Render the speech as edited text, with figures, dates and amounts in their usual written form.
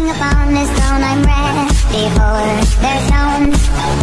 upon this throne, I'm ready for their stones.